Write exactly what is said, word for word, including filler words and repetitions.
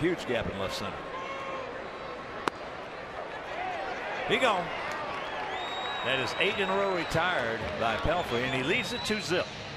huge gap in left center. He gone. That is eight in a row retired by Pelfrey, and he leads it two zip.